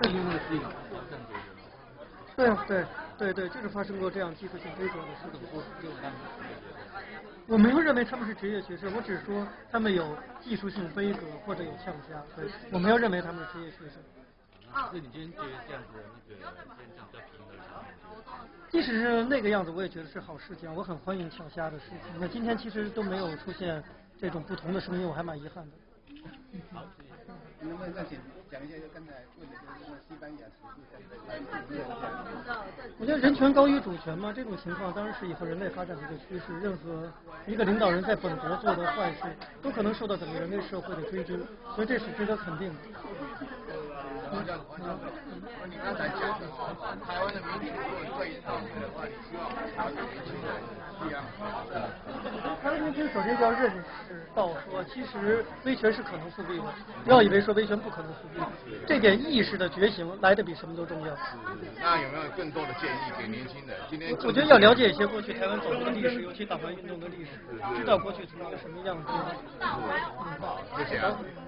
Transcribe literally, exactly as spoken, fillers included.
因为那个是一种挑战规则嘛。 对啊，对对对，就是发生过这样技术性规则的事情。我没有认为他们是职业学生，我只是说他们有技术性规格或者有呛虾，对，我没有认为他们是职业学生。 所以你今天觉得这样子的那个现象比较平和的即使是那个样子，我也觉得是好事情，我很欢迎呛虾的事情。那今天其实都没有出现这种不同的声音，我还蛮遗憾的。 好，谢谢。 能不能再讲讲一下就刚才问的就是说西班牙持续在我觉得人权高于主权嘛，这种情况当然是以后人类发展的一个趋势。任何一个领导人在本国做的坏事，都可能受到整个人类社会的追究，所以这是值得肯定的。 王教王教授，你刚才讲的哈，台湾的民主如果退倒退的话，你希望台湾的年轻人这样？ 台湾年轻人首先就要认识到说，其实威权是可能复辟的，不要以为说威权不可能复辟，这点意识的觉醒来的比什么都重要。 那有没有更多的建议给年轻人？今天我觉得要了解一些过去台湾走过的历史，尤其党外运动的历史，知道过去成一个什么样子。 好，谢谢啊。